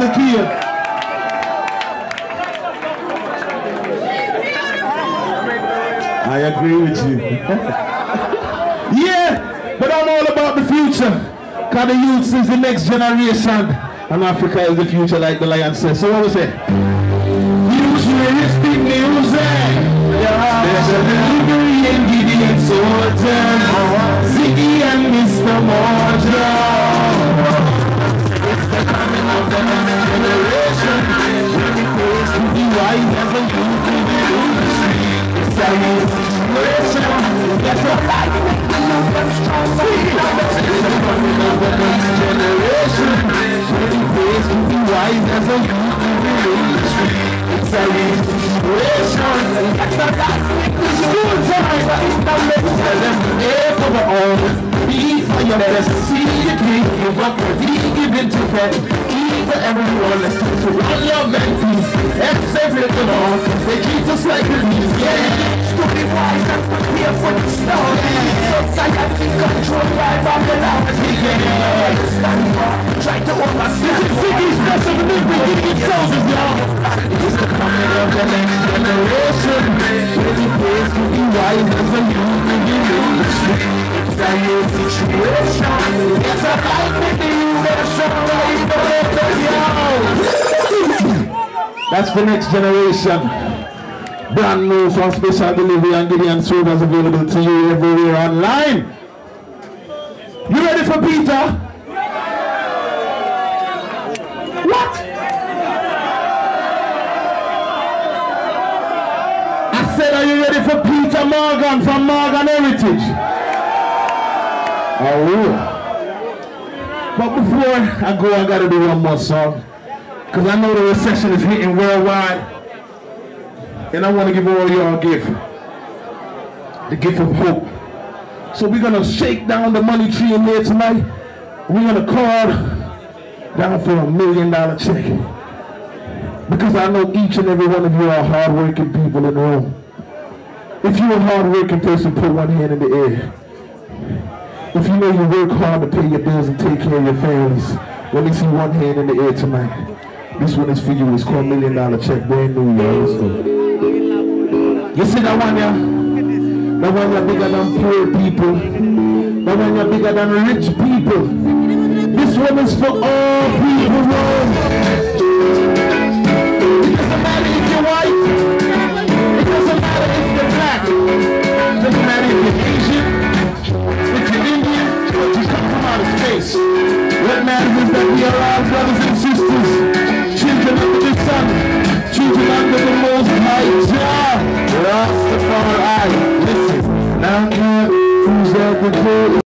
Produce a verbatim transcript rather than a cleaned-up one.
the key. I agree with you. Yeah, but I'm all about the future. Because the youth is the next generation. And Africa is the future, like the lion says. So what we say? Futuristic music. There's a delivery in Gideon Soldiers. Ziggy and Mister Mojo. It's the coming of the next generation. When it goes to be wise as a youth in the industry. It's a new situation. That's a life. It's the coming of the next generation. When it goes to be wise as a youth in the industry. It's a new situation. That's a life. It's school time. Now let's tell them if of our own. Be for your best. See the king. Give up your D. Give it to them. For everyone, let's talk to all your mentees. X everything on. They treat us like a beast. Yeah. Story wise, that's not here for the story. Society controlled by Babylon. Yeah. Stand for. Try to oversee. This is Ziggy's best of the new beginning soldiers, y'all. It's the coming of the next generation. Really praise to be wise as a youth in the industry. It's a new situation. It's a fight with the universal right for it. That's the next generation. Brand new for special delivery and Gideon servers available to you everywhere online. You ready for Peter? What? I said, are you ready for Peter Morgan from Morgan Heritage? Oh. But before I go, I gotta do one more song. Because I know the recession is hitting worldwide. And I want to give all y'all a gift. The gift of hope. So we're going to shake down the money tree in there tonight. We're going to call down for a million dollar check. Because I know each and every one of you are hardworking people in the room. If you're a hardworking person, put one hand in the air. If you know you work hard to pay your bills and take care of your families, let me see one hand in the air tonight. This one is for you. It's called Million Dollar Check. Brand new, y'all. Let's go. You see that one, yeah? That one you're bigger than poor people. That one you're bigger than rich people. This one is for all people, man. It doesn't matter if you're white. It doesn't matter if you're black. It doesn't matter if you're Asian. If you're Indian, or you come from outer space. What matters is that we are all brothers